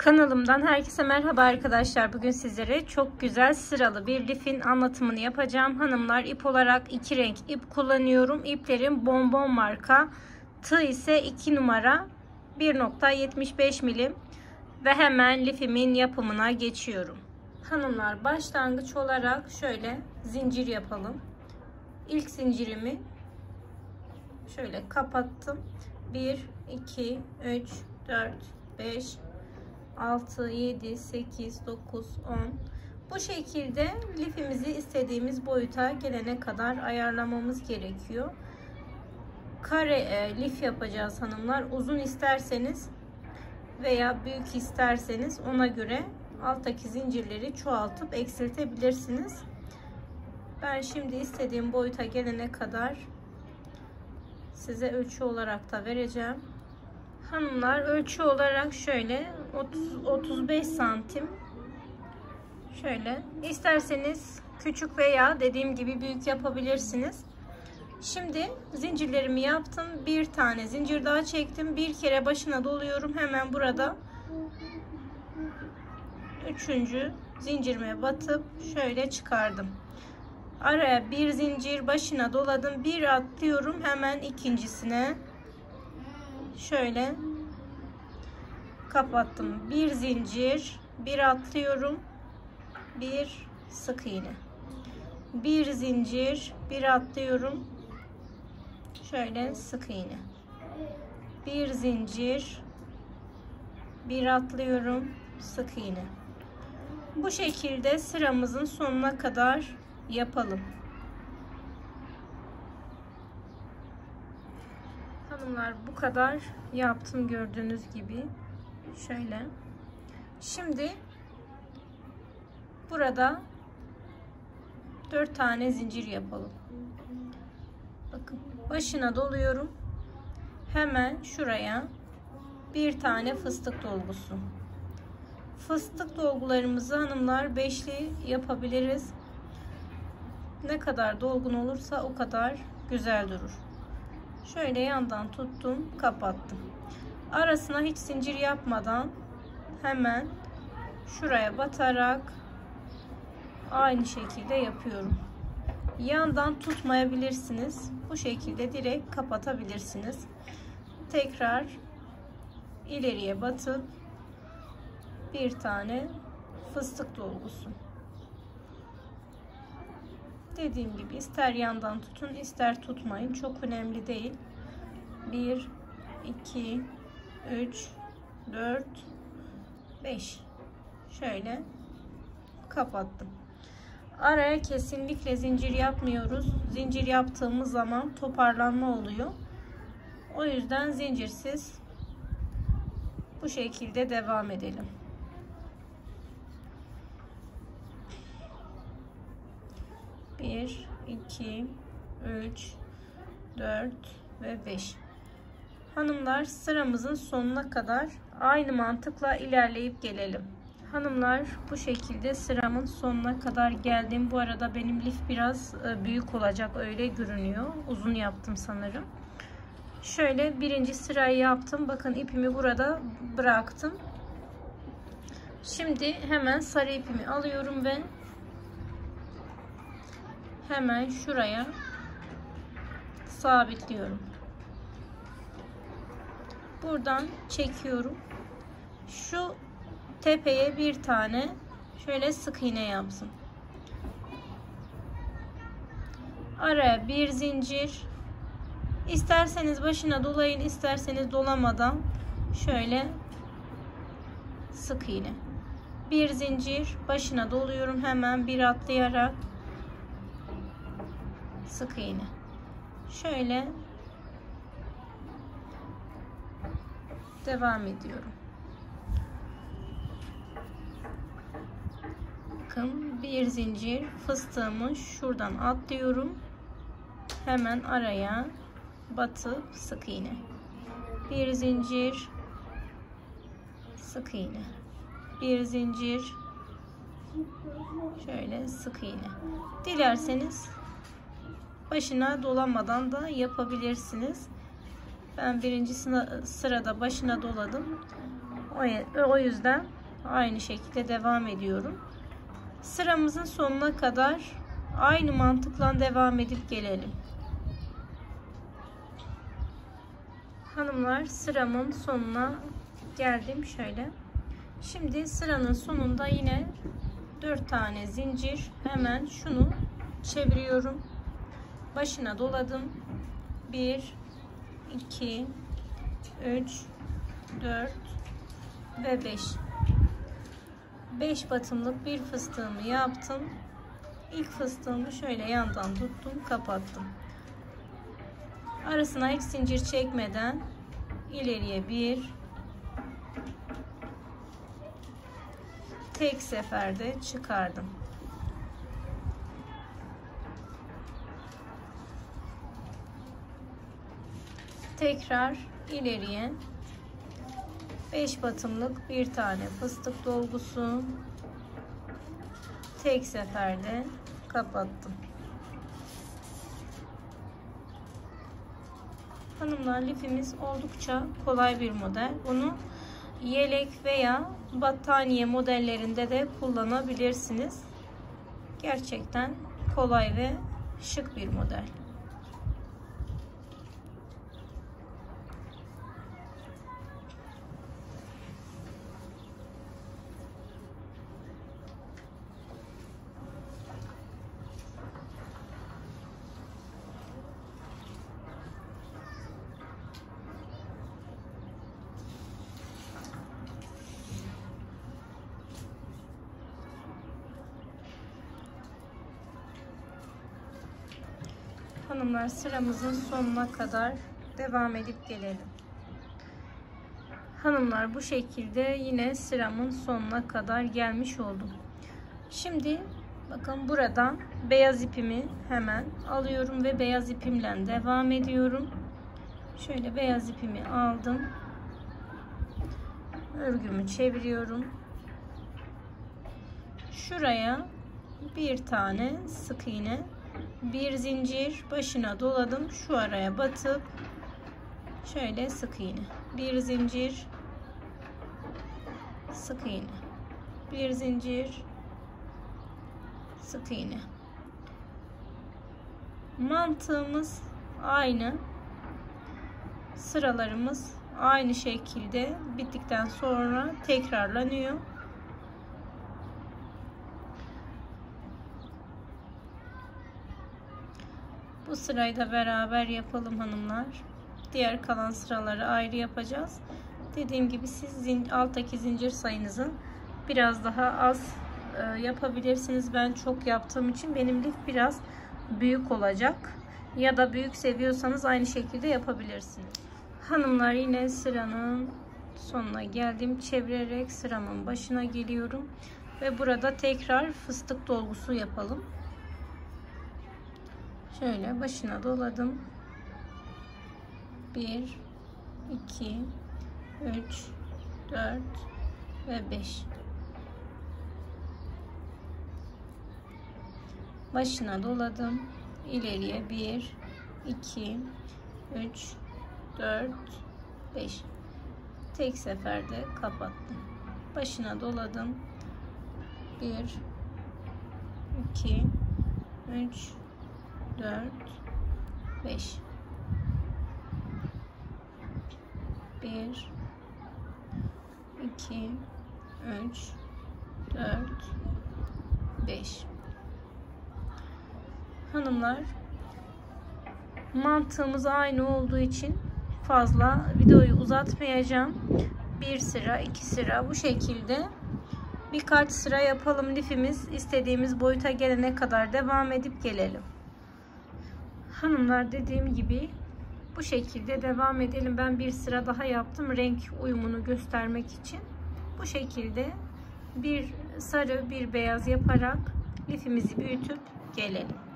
Kanalımdan herkese merhaba arkadaşlar. Bugün sizlere çok güzel sıralı bir lifin anlatımını yapacağım. Hanımlar, ip olarak 2 renk ip kullanıyorum. İplerim Bonbon marka. Tığ ise 2 numara 1.75 milim. Ve hemen lifimin yapımına geçiyorum. Hanımlar, başlangıç olarak şöyle zincir yapalım. İlk zincirimi şöyle kapattım. 1, 2, 3, 4, 5, 6, 7, 8, 9, 10. Bu şekilde lifimizi istediğimiz boyuta gelene kadar ayarlamamız gerekiyor. Kare lif yapacağız hanımlar. Uzun isterseniz veya büyük isterseniz ona göre alttaki zincirleri çoğaltıp eksiltebilirsiniz. Ben şimdi istediğim boyuta gelene kadar size ölçü olarak da vereceğim. Hanımlar, ölçü olarak şöyle 30-35 santim, şöyle isterseniz küçük veya dediğim gibi büyük yapabilirsiniz. Şimdi zincirlerimi yaptım, bir tane zincir daha çektim, bir kere başına doluyorum. Hemen burada 3. zincirime batıp şöyle çıkardım. Araya bir zincir, başına doladım, bir atlıyorum, hemen ikincisine şöyle kapattım. Bir zincir, bir atlıyorum, bir sık iğne, bir zincir, bir atlıyorum, şöyle sık iğne, bir zincir, bir atlıyorum, sık iğne. Bu şekilde sıramızın sonuna kadar yapalım. Hanımlar, bu kadar yaptım gördüğünüz gibi. Şöyle. Şimdi burada 4 tane zincir yapalım. Bakın, başına doluyorum. Hemen şuraya bir tane fıstık dolgusu. Fıstık dolgularımızı hanımlar beşli yapabiliriz. Ne kadar dolgun olursa o kadar güzel durur. Şöyle yandan tuttum, kapattım. Arasına hiç zincir yapmadan hemen şuraya batarak aynı şekilde yapıyorum. Yandan tutmayabilirsiniz. Bu şekilde direkt kapatabilirsiniz. Tekrar ileriye batıp bir tane fıstık dolgusu. Dediğim gibi ister yandan tutun, ister tutmayın. Çok önemli değil. 1, 2, 3, 4, 5. Şöyle kapattım. Araya kesinlikle zincir yapmıyoruz. Zincir yaptığımız zaman toparlanma oluyor. O yüzden zincirsiz bu şekilde devam edelim. Bir, 2, 3, 4 ve 5. Hanımlar, sıramızın sonuna kadar aynı mantıkla ilerleyip gelelim. Hanımlar, bu şekilde sıramın sonuna kadar geldim. Bu arada benim lif biraz büyük olacak, öyle görünüyor. Uzun yaptım sanırım. Şöyle birinci sırayı yaptım. Bakın, ipimi burada bıraktım. Şimdi hemen sarı ipimi alıyorum ben. Hemen şuraya sabitliyorum. Buradan çekiyorum. Şu tepeye bir tane şöyle sık iğne yaptım. Araya bir zincir. İsterseniz başına dolayın, isterseniz dolamadan şöyle sık iğne. Bir zincir, başına doluyorum, hemen bir atlayarak sık iğne. Şöyle devam ediyorum. Bakın, bir zincir, fıstığımı şuradan atlıyorum. Hemen araya batıp sık iğne. Bir zincir, sık iğne. Bir zincir, şöyle sık iğne. Dilerseniz başına dolamadan da yapabilirsiniz. Ben birinci sırada başına doladım. O yüzden aynı şekilde devam ediyorum. Sıramızın sonuna kadar aynı mantıkla devam edip gelelim. Hanımlar, sıramın sonuna geldim şöyle. Şimdi sıranın sonunda yine 4 tane zincir, hemen şunu çeviriyorum. Başına doladım. 1 2 3 4 ve 5 batımlık bir fıstığımı yaptım. İlk fıstığımı şöyle yandan tuttum, kapattım. Arasına hiç zincir çekmeden ileriye bir, tek seferde çıkardım. Tekrar ileriye 5 batımlık bir tane fıstık dolgusu, tek seferde kapattım. Hanımlar, lifimiz oldukça kolay bir model. Bunu yelek veya battaniye modellerinde de kullanabilirsiniz. Gerçekten kolay ve şık bir model. Hanımlar, sıramızın sonuna kadar devam edip gelelim. Hanımlar, bu şekilde yine sıramın sonuna kadar gelmiş oldum. Şimdi bakın, buradan beyaz ipimi hemen alıyorum ve beyaz ipimle devam ediyorum. Şöyle beyaz ipimi aldım. Örgümü çeviriyorum. Şuraya bir tane sık iğne, bir zincir, başına doladım. Şu araya batıp şöyle sık iğne, bir zincir, sık iğne, bir zincir, sık iğne. Mantığımız aynı. Sıralarımız aynı şekilde bittikten sonra tekrarlanıyor. Bu sırayı da beraber yapalım hanımlar. Diğer kalan sıraları ayrı yapacağız. Dediğim gibi siz alttaki zincir sayınızın biraz daha az yapabilirsiniz. Ben çok yaptığım için benim lif biraz büyük olacak. Ya da büyük seviyorsanız aynı şekilde yapabilirsiniz. Hanımlar, yine sıranın sonuna geldim. Çevirerek sıramın başına geliyorum. Ve burada tekrar fıstık dolgusu yapalım. Şöyle başına doladım. 1 2 3 4 ve 5. Başına doladım. İleriye 1 2 3 4 5. Tek seferde kapattım. Başına doladım. 1 2 3 4 5. 1 2 3 4 5. Hanımlar, mantığımız aynı olduğu için fazla videoyu uzatmayacağım. Bir sıra, iki sıra bu şekilde birkaç sıra yapalım. Lifimiz istediğimiz boyuta gelene kadar devam edip gelelim. Hanımlar, dediğim gibi bu şekilde devam edelim. Ben bir sıra daha yaptım renk uyumunu göstermek için. Bu şekilde bir sarı bir beyaz yaparak lifimizi büyütüp gelelim.